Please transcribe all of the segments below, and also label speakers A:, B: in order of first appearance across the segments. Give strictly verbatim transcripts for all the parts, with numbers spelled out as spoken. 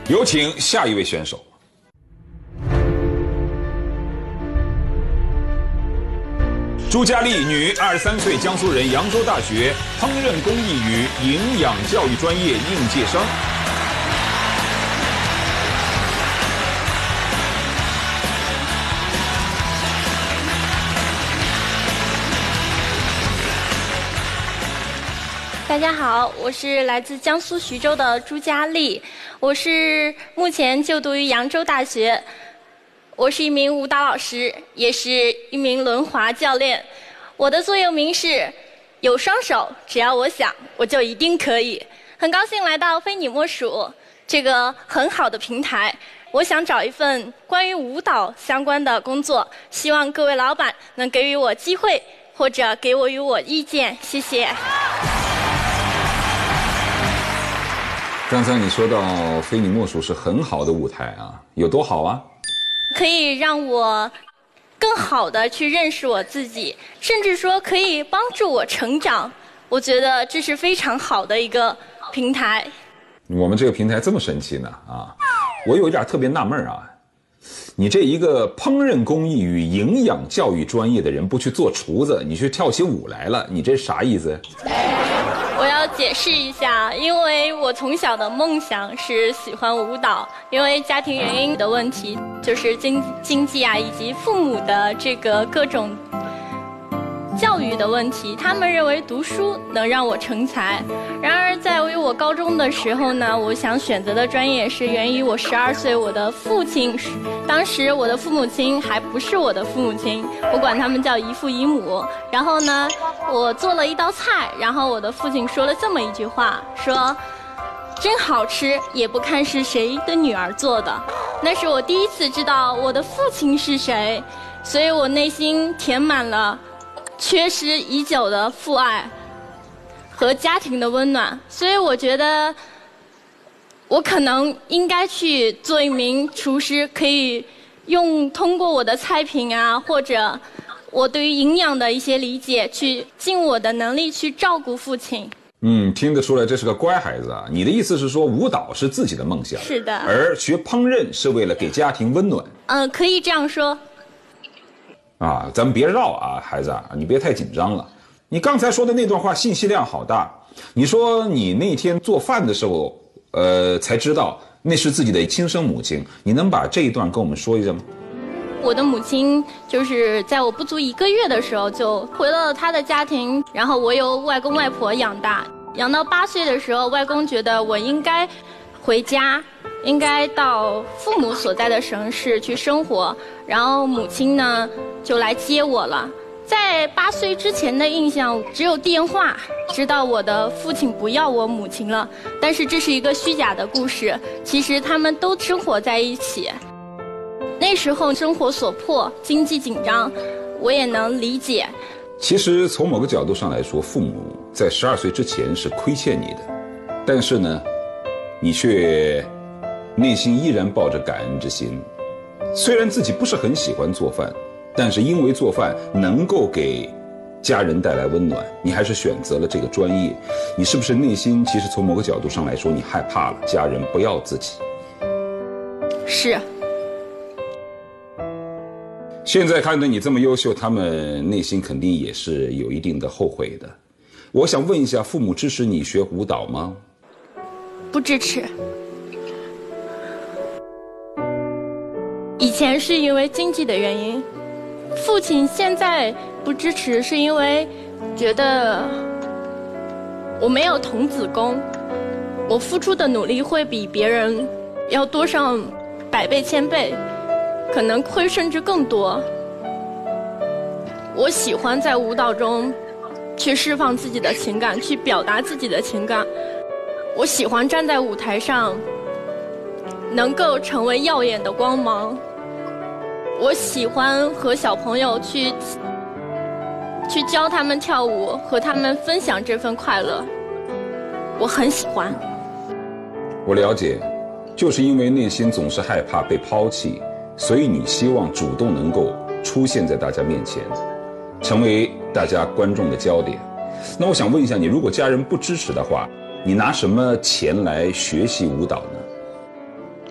A: 有请下一位选手。朱佳丽，女，二十三岁，江苏人，扬州大学烹饪工艺与营养教育专业应届生。
B: 大家好，我是来自江苏徐州的朱佳丽，我是目前就读于扬州大学，我是一名舞蹈老师，也是一名轮滑教练。我的座右铭是：有双手，只要我想，我就一定可以。很高兴来到非你莫属这个很好的平台，我想找一份关于舞蹈相关的工作，希望各位老板能给予我机会，或者给我与我意见，谢谢。
A: 刚才你说到非你莫属是很好的舞台啊，有多好啊？
B: 可以让我更好的去认识我自己，甚至说可以帮助我成长。我觉得这是非常好的一个平台。
A: 我们这个平台这么神奇呢啊！我有一点特别纳闷啊，你这一个烹饪工艺与营养教育专业的人不去做厨子，你去跳起舞来了，你这啥意思？
B: 我要解释一下，因为我从小的梦想是喜欢舞蹈，因为家庭原因的问题，就是经经济啊，以及父母的这个各种教育的问题，他们认为读书能让我成才。然而在于我高中的时候呢，我想选择的专业是源于我十二岁，我的父亲，当时我的父母亲还不是我的父母亲，我管他们叫姨父姨母。然后呢，我做了一道菜，然后我的父亲说了这么一句话，说真好吃，也不看是谁的女儿做的。那是我第一次知道我的父亲是谁，所以我内心填满了缺失已久的父爱和家庭的温暖，所以我觉得我可能应该去做一名厨师，可以用通过我的菜品啊，或者我对于营养的一些理解，去尽我的能力去照顾父亲。
A: 嗯，听得出来这是个乖孩子啊。你的意思是说舞蹈是自己的梦想，
B: 是的，
A: 而学烹饪是为了给家庭温暖。
B: 嗯、呃，可以这样说。
A: 啊，咱们别绕啊，孩子啊，你别太紧张了。你刚才说的那段话信息量好大。你说你那天做饭的时候，呃，才知道那是自己的亲生母亲。你能把这一段跟我们说一下吗？
B: 我的母亲就是在我不足一个月的时候就回了她的家庭，然后我由外公外婆养大，养到八岁的时候，外公觉得我应该回家，应该到父母所在的城市去生活，然后母亲呢就来接我了。在八岁之前的印象只有电话，知道我的父亲不要我母亲了，但是这是一个虚假的故事，其实他们都生活在一起。那时候生活所迫，经济紧张，我也能理解。
A: 其实从某个角度上来说，父母在十二岁之前是亏欠你的，但是呢，你却内心依然抱着感恩之心。虽然自己不是很喜欢做饭，但是因为做饭能够给家人带来温暖，你还是选择了这个专业。你是不是内心其实从某个角度上来说，你害怕了家人不要自己？
B: 是。
A: 现在看着你这么优秀，他们内心肯定也是有一定的后悔的。我想问一下，父母支持你学舞蹈吗？
B: 不支持。以前是因为经济的原因，父亲现在不支持是因为觉得我没有童子功，我付出的努力会比别人要多上百倍千倍，可能会甚至更多。我喜欢在舞蹈中去释放自己的情感，去表达自己的情感。我喜欢站在舞台上能够成为耀眼的光芒。我喜欢和小朋友去去教他们跳舞，和他们分享这份快乐，我很喜欢。
A: 我了解，就是因为内心总是害怕被抛弃，所以你希望主动能够出现在大家面前，成为大家观众的焦点。那我想问一下你，如果家人不支持的话，你拿什么钱来学习舞蹈呢？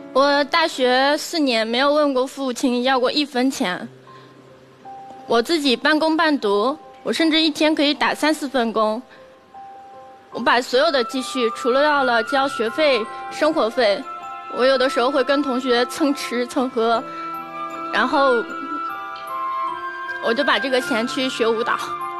B: 我大学四年没有问过父亲要过一分钱，我自己半工半读，我甚至一天可以打三四份工。我把所有的积蓄，除了要了交学费、生活费，我有的时候会跟同学蹭吃蹭喝，然后我就把这个钱去学舞蹈。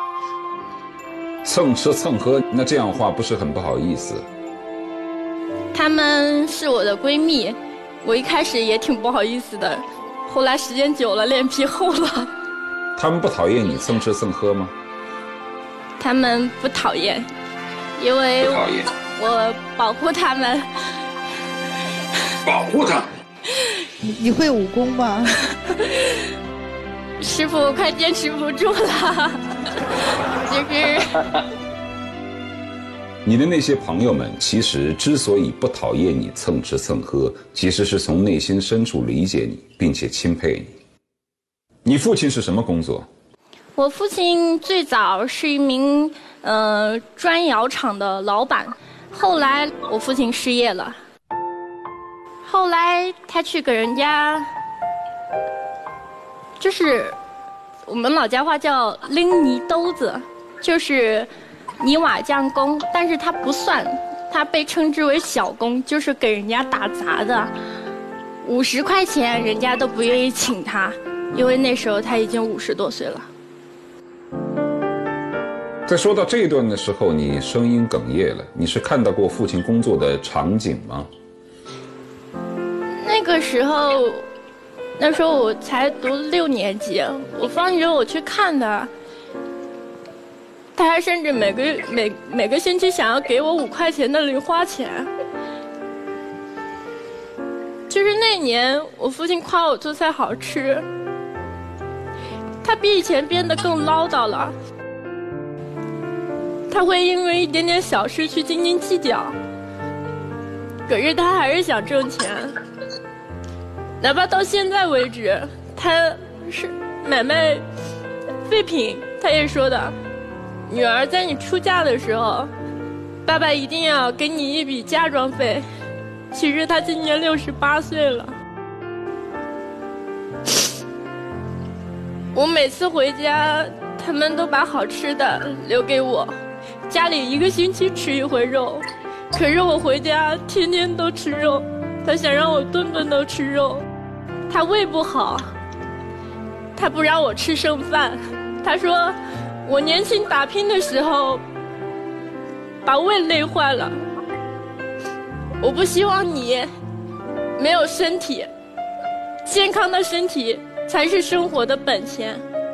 A: 蹭吃蹭喝，那这样的话不是很不好意思？
B: 她们是我的闺蜜，我一开始也挺不好意思的，后来时间久了脸皮厚了。
A: 她们不讨厌你蹭吃蹭喝吗？
B: 她们不讨厌，因为我保护她们。
A: 保护她？
C: 你会武功吗？
B: 师傅快坚持不住了，就是
A: 你的那些朋友们，其实之所以不讨厌你蹭吃蹭喝，其实是从内心深处理解你，并且钦佩你。你父亲是什么工作？
B: 我父亲最早是一名呃砖窑厂的老板，后来我父亲失业了，后来他去给人家，就是我们老家话叫拎泥兜子，就是泥瓦匠工，但是他不算，他被称之为小工，就是给人家打杂的，五十块钱人家都不愿意请他，因为那时候他已经五十多岁了。
A: 在说到这一段的时候，你声音哽咽了。你是看到过父亲工作的场景吗？
B: 那个时候，那时候我才读六年级，我放学我去看的。他还甚至每个每每个星期想要给我五块钱的零花钱。就是那年，我父亲夸我做菜好吃，他比以前变得更唠叨了。他会因为一点点小事去斤斤计较，可是他还是想挣钱。哪怕到现在为止，他是买卖废品，他也说的，女儿在你出嫁的时候，爸爸一定要给你一笔嫁妆费。其实他今年六十八岁了。我每次回家，他们都把好吃的留给我。家里一个星期吃一回肉，可是我回家天天都吃肉，他想让我顿顿都吃肉。他胃不好，他不让我吃剩饭。他说我年轻打拼的时候把胃累坏了，我不希望你没有身体，健康的身体才是生活的本钱。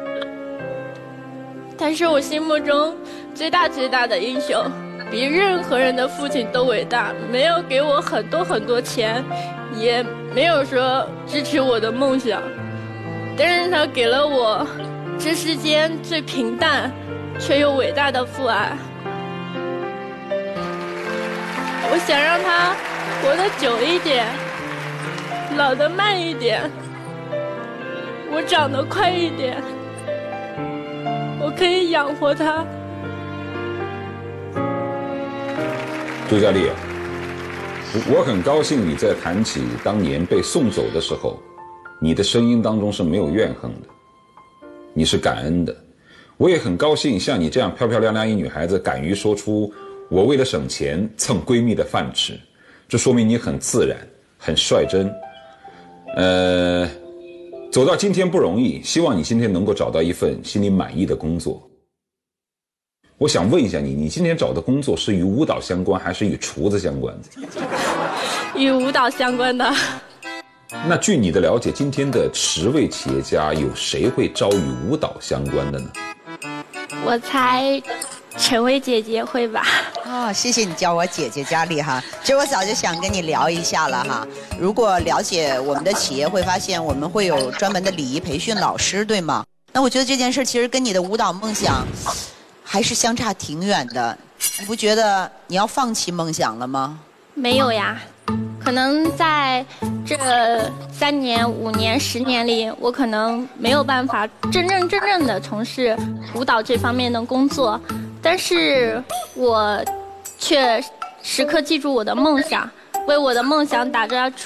B: 他是我心目中最大最大的英雄，比任何人的父亲都伟大。没有给我很多很多钱，也没有说支持我的梦想，但是他给了我这世间最平淡却又伟大的父爱。我想让他活得久一点，老得慢一点，我长得快一点，我可以养活他。
A: 周佳丽，我很高兴你在谈起当年被送走的时候，你的声音当中是没有怨恨的，你是感恩的。我也很高兴像你这样漂漂亮亮一女孩子敢于说出我为了省钱蹭闺蜜的饭吃，这说明你很自然，很率真。呃，走到今天不容易，希望你今天能够找到一份心里满意的工作。我想问一下你，你今天找的工作是与舞蹈相关还是与厨子相关的？
B: 与舞蹈相关的。
A: 那据你的了解，今天的十位企业家有谁会招与舞蹈相关的呢？
B: 我猜陈薇姐姐会吧。
C: 哦，谢谢你叫我姐姐佳丽哈。其实我早就想跟你聊一下了哈。如果了解我们的企业，会发现我们会有专门的礼仪培训老师，对吗？那我觉得这件事其实跟你的舞蹈梦想还是相差挺远的。你不觉得你要放弃梦想了吗？
B: 没有呀，可能在这三年、五年、十年里，我可能没有办法真正真正的从事舞蹈这方面的工作，但是我却时刻记住我的梦想，为我的梦想打造出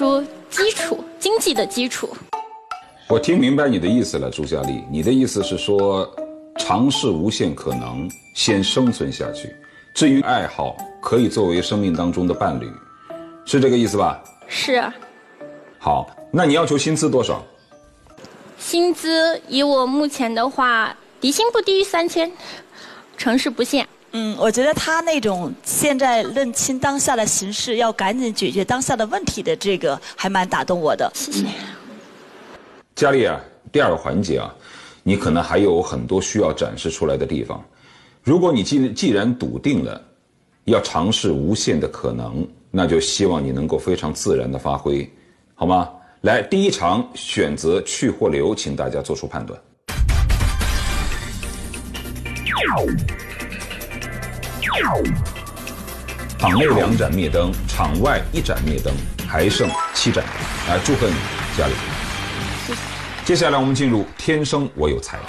B: 基础，经济的基础。
A: 我听明白你的意思了，朱佳丽，你的意思是说，尝试无限可能，先生存下去。至于爱好，可以作为生命当中的伴侣，是这个意思吧？
B: 是。
A: 好，那你要求薪资多少？
B: 薪资以我目前的话，底薪不低于三千，城市不限。
D: 嗯，我觉得他那种现在认清当下的形势，要赶紧解决当下的问题的这个，还蛮打动我的。
B: 谢谢。
A: 佳丽啊，第二个环节啊，你可能还有很多需要展示出来的地方。如果你既既然笃定了要尝试无限的可能，那就希望你能够非常自然的发挥，好吗？来，第一场选择去或留，请大家做出判断。场内两盏灭灯，场外一盏灭灯，还剩七盏。来，祝贺你，佳丽。接下来我们进入天生我有才。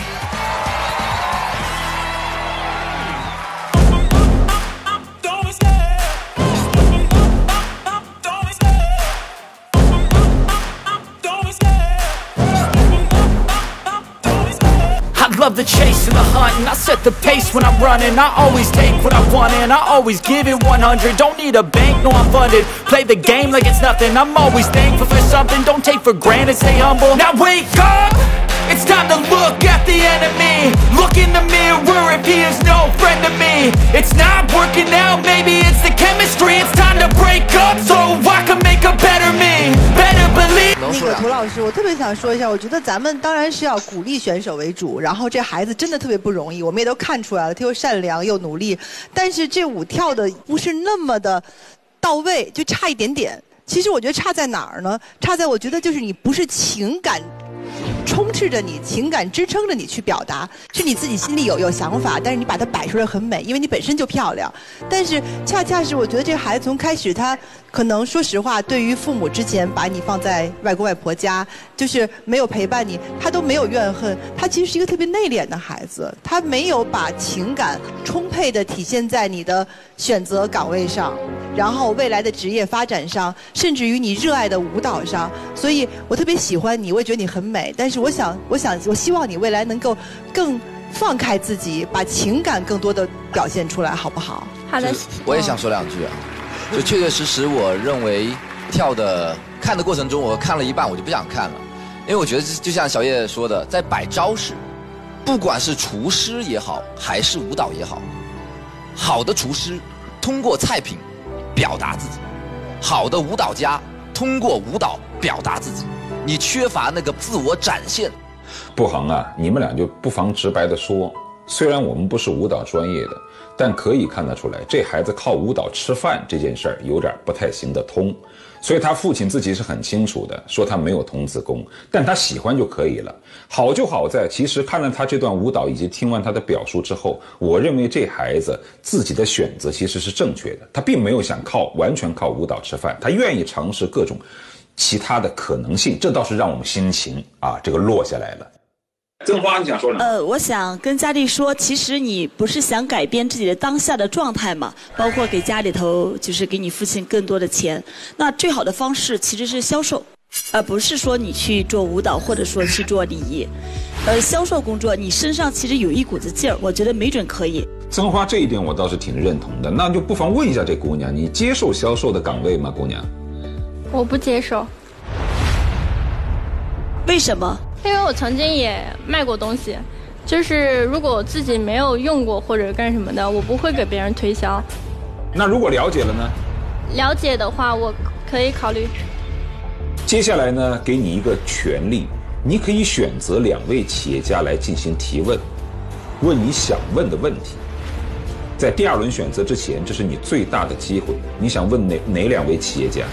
E: Love the chase and the hunt, and I set the pace when I'm running. I always take what I want and I always give it one hundred. Don't need a bank, no I'm funded. Play the game like it's nothing. I'm always thankful for something. Don't take for granted, stay humble. Now wake up! It's time to look at the enemy. Look in the mirror if he is no friend to me. It's not working out, maybe it's the chemistry. It's time to break up so I can make a better me. Better believe.
F: 那个涂老师，我特别想说一下，我觉得咱们当然是要鼓励选手为主，然后这孩子真的特别不容易，我们也都看出来了，他又善良又努力，但是这舞跳的不是那么的到位，就差一点点。其实我觉得差在哪儿呢？差在我觉得就是你不是情感充斥着你，情感支撑着你去表达，是你自己心里有有想法，但是你把它摆出来很美，因为你本身就漂亮。但是恰恰是我觉得这个孩子从开始他可能说实话，对于父母之前把你放在外公外婆家，就是没有陪伴你，他都没有怨恨。他其实是一个特别内敛的孩子，他没有把情感充沛地体现在你的选择岗位上，然后未来的职业发展上，甚至于你热爱的舞蹈上。所以我特别喜欢你，我也觉得你很美。但是我想，我想，我希望你未来能够更放开自己，把情感更多的表现出来，好不好？
B: 好的。
G: 我也想说两句啊。就确确实实，我认为跳的看的过程中，我看了一半我就不想看了，因为我觉得就像小叶说的，在摆招式，不管是厨师也好，还是舞蹈也好，好的厨师通过菜品表达自己，好的舞蹈家通过舞蹈表达自己，你缺乏那个自我展现。
A: 不妨啊，你们俩就不妨直白的说，虽然我们不是舞蹈专业的，但可以看得出来，这孩子靠舞蹈吃饭这件事儿有点不太行得通。所以他父亲自己是很清楚的，说他没有童子功，但他喜欢就可以了。好就好在，其实看了他这段舞蹈以及听完他的表述之后，我认为这孩子自己的选择其实是正确的，他并没有想靠完全靠舞蹈吃饭，他愿意尝试各种其他的可能性，这倒是让我们心情啊这个落下来了。曾花，你想说什么？
D: 呃，我想跟佳丽说，其实你不是想改变自己的当下的状态嘛？包括给家里头，就是给你父亲更多的钱。那最好的方式其实是销售，而不是说你去做舞蹈，或者说去做礼仪。呃，销售工作，你身上其实有一股子劲儿，我觉得没准可以。
A: 曾花这一点我倒是挺认同的，那就不妨问一下这姑娘，你接受销售的岗位吗？姑娘，
B: 我不接受。
D: 为什么？
B: 因为我曾经也卖过东西，就是如果我自己没有用过或者干什么的，我不会给别人推销。
A: 那如果了解了呢？
B: 了解的话，我可以考虑。
A: 接下来呢，给你一个权利，你可以选择两位企业家来进行提问，问你想问的问题。在第二轮选择之前，这是你最大的机会。你想问哪哪两位企业家？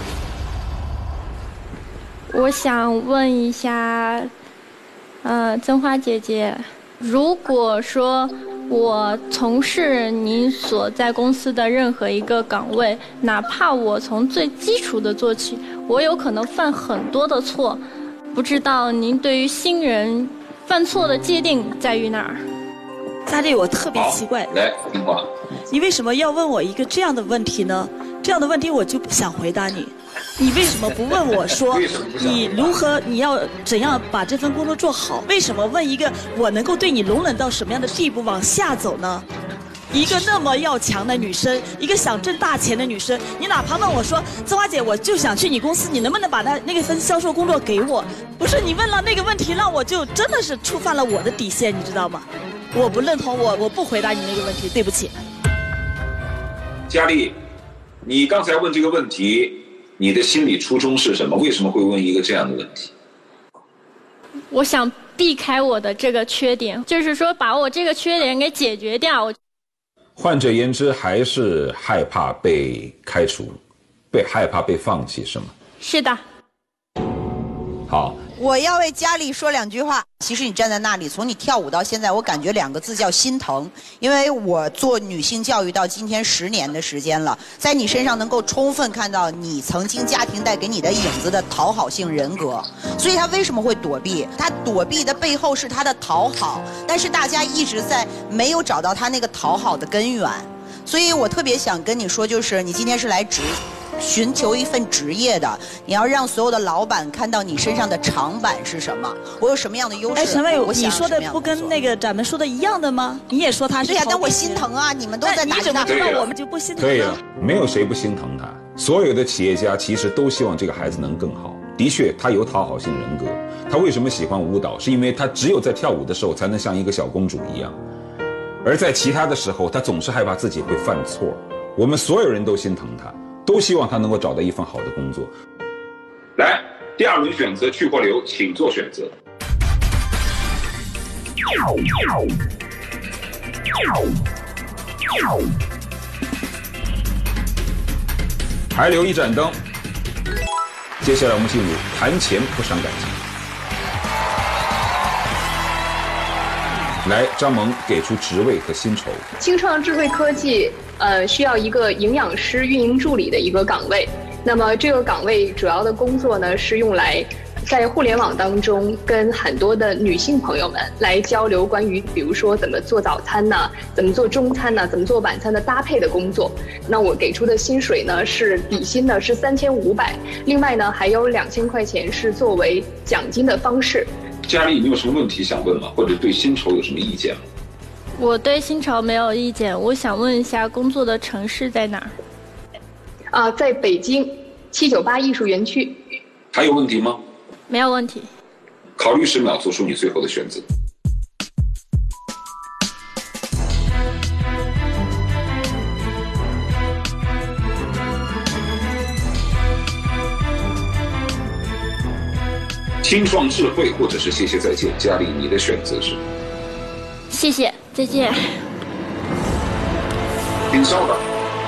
B: 我想问一下。呃，曾花姐姐，如果说我从事您所在公司的任何一个岗位，哪怕我从最基础的做起，我有可能犯很多的错，不知道您对于新人犯错的界定在于哪儿？
D: 佳丽，我特别奇怪，
A: 来，听话，
D: 你为什么要问我一个这样的问题呢？这样的问题我就不想回答你。 你为什么不问我说，你如何，你要怎样把这份工作做好？为什么问一个我能够对你容忍到什么样的地步往下走呢？一个那么要强的女生，一个想挣大钱的女生，你哪怕问我说，曾华姐，我就想去你公司，你能不能把那那个份销售工作给我？不是你问了那个问题，让我就真的是触犯了我的底线，你知道吗？我不认同，我我不回答你那个问题，对不起。
A: 佳丽，你刚才问这个问题，你的心理初衷是什么？为什么会问一个这样的问题？
B: 我想避开我的这个缺点，就是说把我这个缺点给解决掉。
A: 换者言之，还是害怕被开除，被害怕被放弃，是吗？
B: 是的。
A: 好，
C: 我要为佳丽说两句话。其实你站在那里，从你跳舞到现在，我感觉两个字叫心疼。因为我做女性教育到今天十年的时间了，在你身上能够充分看到你曾经家庭带给你的影子的讨好性人格。所以他为什么会躲避？他躲避的背后是他的讨好，但是大家一直在没有找到他那个讨好的根源。所以我特别想跟你说，就是你今天是来职寻求一份职业的，你要让所有的老板看到你身上的长板是什么，我有什么样的优势。
D: 哎，陈蔚，
C: 我
D: 你说的不跟那个咱们说的一样的吗？你也说他是
C: 对呀、啊，但我心疼啊，你们都在打
D: 你怎么知道我们就不心疼呢？
A: 对呀、啊，没有谁不心疼他。所有的企业家其实都希望这个孩子能更好。的确，他有讨好性人格。他为什么喜欢舞蹈？是因为他只有在跳舞的时候才能像一个小公主一样，而在其他的时候，他总是害怕自己会犯错。我们所有人都心疼他。都希望他能够找到一份好的工作。来，第二轮选择去或留，请做选择。还留一盏灯。接下来我们进入谈钱不伤感情。来，张萌给出职位和薪酬。
H: 青创智慧科技，呃，需要一个营养师运营助理的一个岗位。那么这个岗位主要的工作呢，是用来在互联网当中跟很多的女性朋友们来交流关于，比如说怎么做早餐呢，怎么做中餐呢，怎么做晚餐的搭配的工作。那我给出的薪水呢，是底薪呢是三千五百，另外呢还有两千块钱是作为奖金的方式。
A: 佳丽，你有什么问题想问吗？或者对薪酬有什么意见吗？
B: 我对薪酬没有意见，我想问一下工作的城市在哪儿？
H: 啊，在北京七九八艺术园区。
A: 还有问题吗？
B: 没有问题。
A: 考虑十秒，做出你最后的选择。青创智慧，或者是谢谢再见，佳丽，你的选择是？
B: 谢谢再见。
A: 请稍等。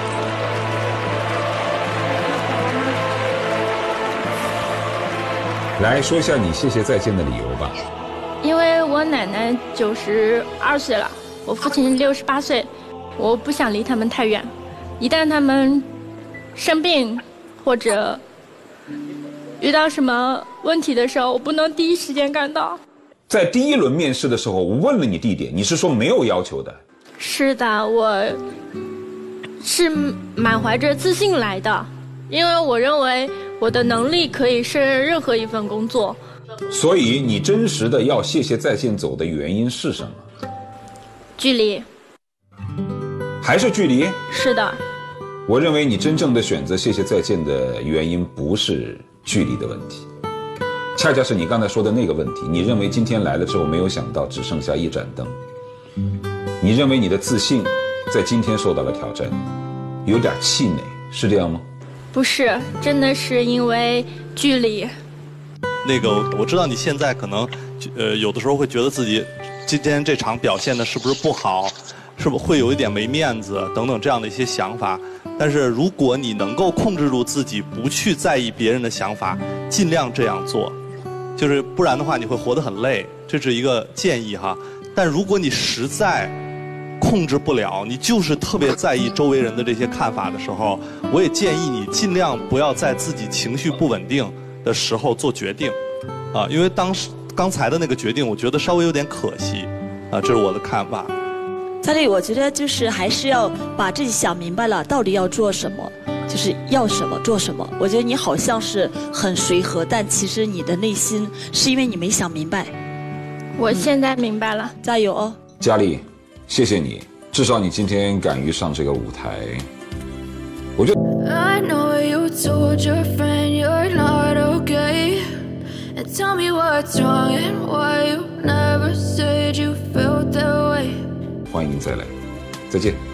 A: 来说一下你谢谢再见的理由吧。
B: 因为我奶奶九十二岁了，我父亲六十八岁，我不想离他们太远。一旦他们生病或者遇到什么问题的时候，我不能第一时间赶到。
A: 在第一轮面试的时候，我问了你地点，你是说没有要求的？
B: 是的，我是满怀着自信来的，因为我认为我的能力可以胜任任何一份工作。
A: 所以你真实的要谢谢再见走的原因是什么？
B: 距离。
A: 还是距离？
B: 是的。
A: 我认为你真正的选择谢谢再见的原因不是距离的问题，恰恰是你刚才说的那个问题。你认为今天来了之后没有想到只剩下一盏灯，你认为你的自信在今天受到了挑战，有点气馁，是这样吗？
B: 不是，真的是因为距离。
I: 那个我知道你现在可能呃有的时候会觉得自己今天这场表现的是不是不好，是不是会有一点没面子等等这样的一些想法。但是如果你能够控制住自己，不去在意别人的想法，尽量这样做，就是不然的话你会活得很累，这是一个建议哈。但如果你实在控制不了，你就是特别在意周围人的这些看法的时候，我也建议你尽量不要在自己情绪不稳定的时候做决定，啊，因为当时刚才的那个决定，我觉得稍微有点可惜，啊，这是我的看法。
D: 在这里，我觉得就是还是要把自己想明白了，到底要做什么。 就是要什么做什么。我觉得你好像是很随和，但其实你的内心是因为你没想明白。
B: 我现在明白了，
D: 嗯、加油哦，
A: 佳丽，谢谢你，至少你今天敢于上这个舞台。我觉得。I know you told your friend you're not okay, and tell me what's wrong and why you never said you felt that way. 欢迎再来，再见。